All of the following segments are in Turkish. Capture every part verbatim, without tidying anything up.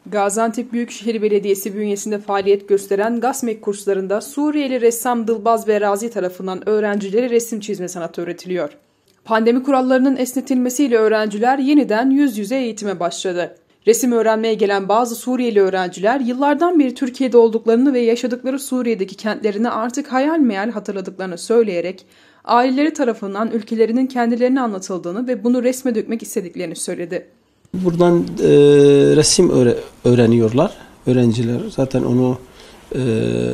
Gaziantep Büyükşehir Belediyesi bünyesinde faaliyet gösteren GASMEK kurslarında Suriyeli ressam Dılbaz Berazi tarafından öğrencilere resim çizme sanatı öğretiliyor. Pandemi kurallarının esnetilmesiyle öğrenciler yeniden yüz yüze eğitime başladı. Resim öğrenmeye gelen bazı Suriyeli öğrenciler yıllardan beri Türkiye'de olduklarını ve yaşadıkları Suriye'deki kentlerini artık hayal meyal hatırladıklarını söyleyerek aileleri tarafından ülkelerinin kendilerine anlatıldığını ve bunu resme dökmek istediklerini söyledi. Buradan e, resim öğre öğreniyorlar öğrenciler. Zaten onu e,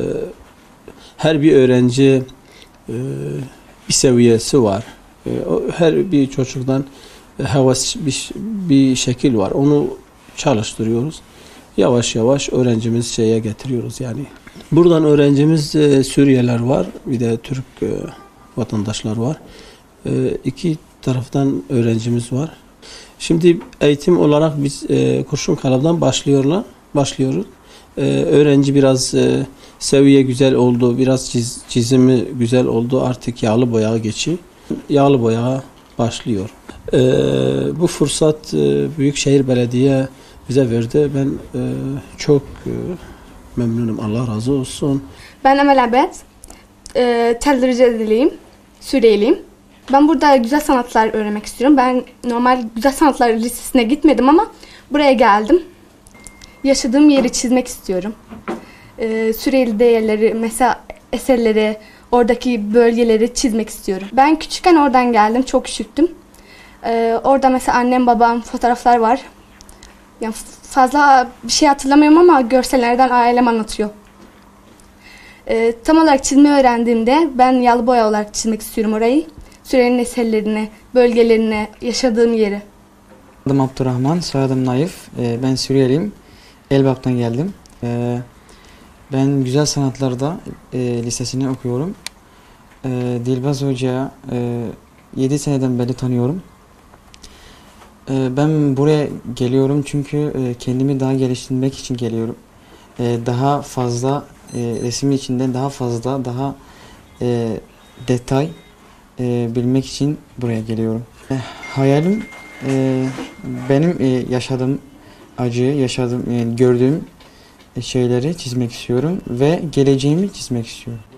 her bir öğrenci e, bir seviyesi var. E, her bir çocuktan e, havas bir, bir şekil var. Onu çalıştırıyoruz. Yavaş yavaş öğrencimiz şeye getiriyoruz yani. Buradan öğrencimiz e, Suriyeliler var. Bir de Türk e, vatandaşlar var. E, iki taraftan öğrencimiz var. Şimdi eğitim olarak biz e, Kurşun Kalab'dan başlıyorlar, başlıyoruz. E, öğrenci biraz e, seviye güzel oldu, biraz çiz, çizimi güzel oldu. Artık yağlı boyağa geçiyor. Yağlı boyağa başlıyor. E, bu fırsat e, Büyükşehir Belediye bize verdi. Ben e, çok e, memnunum. Allah razı olsun. Ben Emel Abed. E, Tel Rize'liyim. Suriyeliyim. Ben burada güzel sanatlar öğrenmek istiyorum. Ben normal güzel sanatlar lisesine gitmedim ama buraya geldim. Yaşadığım yeri çizmek istiyorum. Ee, Suriyeli değerleri, mesela eserleri, oradaki bölgeleri çizmek istiyorum. Ben küçükken oradan geldim, çok küçüktüm. Ee, orada mesela annem, babam, fotoğraflar var. Yani fazla bir şey hatırlamıyorum ama görsellerden ailem anlatıyor. Ee, tam olarak çizmeyi öğrendiğimde ben yağlı boya olarak çizmek istiyorum orayı. Suriye'nin eserlerini, bölgelerini, yaşadığım yeri. Adım Abdurrahman, soyadım Naif. Ee, ben Suriyeliyim. Elbap'tan geldim. Ee, ben Güzel Sanatlar'da e, lisesini okuyorum. Ee, Dilbaz Hoca'ya e, yedi seneden beri tanıyorum. Ee, ben buraya geliyorum çünkü e, kendimi daha geliştirmek için geliyorum. E, daha fazla, e, resim içinde daha fazla, daha e, detay E, bilmek için buraya geliyorum. E, hayalim e, benim e, yaşadığım acıyı, yaşadığım, e, gördüğüm şeyleri çizmek istiyorum ve geleceğimi çizmek istiyorum.